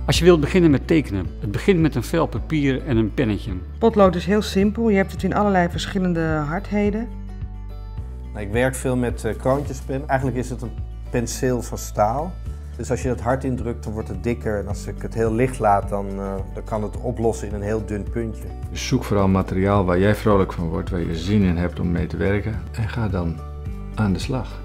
Als je wilt beginnen met tekenen, het begint met een vel papier en een pennetje. Potlood is heel simpel, je hebt het in allerlei verschillende hardheden. Ik werk veel met kroontjespen. Eigenlijk is het een penseel van staal. Dus als je het hard indrukt, dan wordt het dikker. En als ik het heel licht laat, dan kan het oplossen in een heel dun puntje. Dus zoek vooral materiaal waar jij vrolijk van wordt, waar je zin in hebt om mee te werken. En ga dan aan de slag.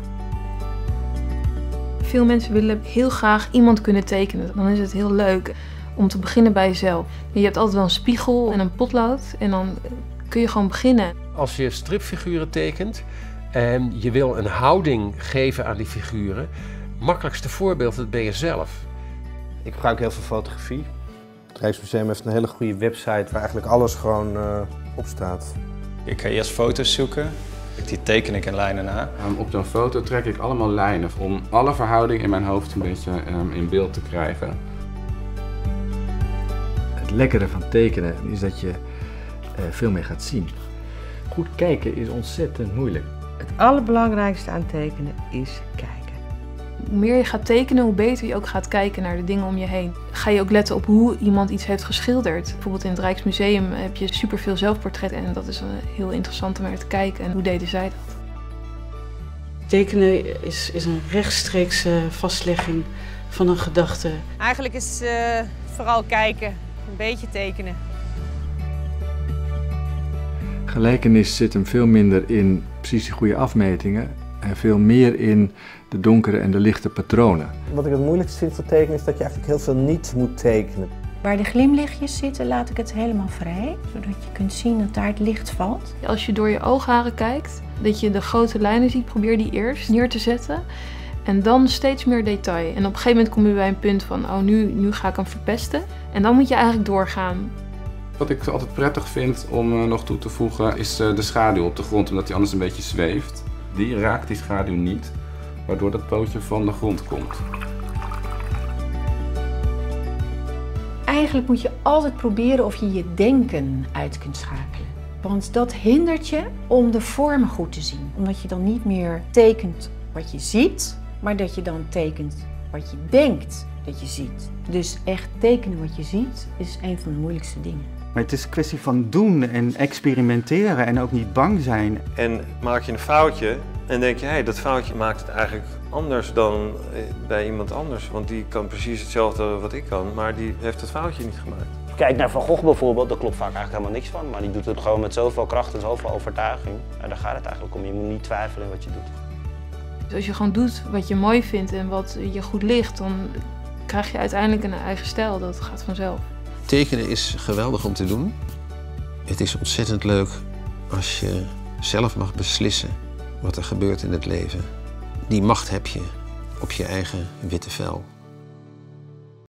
Veel mensen willen heel graag iemand kunnen tekenen. Dan is het heel leuk om te beginnen bij jezelf. Je hebt altijd wel een spiegel en een potlood en dan kun je gewoon beginnen. Als je stripfiguren tekent en je wil een houding geven aan die figuren, het makkelijkste voorbeeld dat ben je zelf. Ik gebruik heel veel fotografie. Het Rijksmuseum heeft een hele goede website waar eigenlijk alles gewoon op staat. Ik ga eerst foto's zoeken. Die teken ik in lijnen na. Op zo'n foto trek ik allemaal lijnen om alle verhoudingen in mijn hoofd een beetje in beeld te krijgen. Het lekkere van tekenen is dat je veel meer gaat zien. Goed kijken is ontzettend moeilijk. Het allerbelangrijkste aan tekenen is kijken. Hoe meer je gaat tekenen, hoe beter je ook gaat kijken naar de dingen om je heen. Ga je ook letten op hoe iemand iets heeft geschilderd. Bijvoorbeeld in het Rijksmuseum heb je superveel zelfportretten en dat is heel interessant om naar te kijken. En hoe deden zij dat? Tekenen is een rechtstreekse vastlegging van een gedachte. Eigenlijk is vooral kijken, een beetje tekenen. Gelijkenis zit hem veel minder in precies die goede afmetingen en veel meer in de donkere en de lichte patronen. Wat ik het moeilijkste vind voor tekenen is dat je eigenlijk heel veel niet moet tekenen. Waar de glimlichtjes zitten laat ik het helemaal vrij, zodat je kunt zien dat daar het licht valt. Als je door je oogharen kijkt, dat je de grote lijnen ziet, probeer die eerst neer te zetten. En dan steeds meer detail. En op een gegeven moment kom je bij een punt van, oh nu ga ik hem verpesten. En dan moet je eigenlijk doorgaan. Wat ik altijd prettig vind om nog toe te voegen is de schaduw op de grond, omdat die anders een beetje zweeft. Die raakt die schaduw niet, waardoor dat pootje van de grond komt. Eigenlijk moet je altijd proberen of je je denken uit kunt schakelen. Want dat hindert je om de vormen goed te zien. Omdat je dan niet meer tekent wat je ziet, maar dat je dan tekent wat je denkt dat je ziet. Dus echt tekenen wat je ziet is een van de moeilijkste dingen. Maar het is een kwestie van doen en experimenteren en ook niet bang zijn. En maak je een foutje en denk je, hey, dat foutje maakt het eigenlijk anders dan bij iemand anders. Want die kan precies hetzelfde wat ik kan, maar die heeft het foutje niet gemaakt. Kijk naar Van Gogh bijvoorbeeld, daar klopt vaak eigenlijk helemaal niks van. Maar die doet het gewoon met zoveel kracht en zoveel overtuiging. Nou, daar gaat het eigenlijk om. Je moet niet twijfelen in wat je doet. Dus als je gewoon doet wat je mooi vindt en wat je goed ligt, dan krijg je uiteindelijk een eigen stijl. Dat gaat vanzelf. Tekenen is geweldig om te doen. Het is ontzettend leuk als je zelf mag beslissen wat er gebeurt in het leven. Die macht heb je op je eigen witte vel.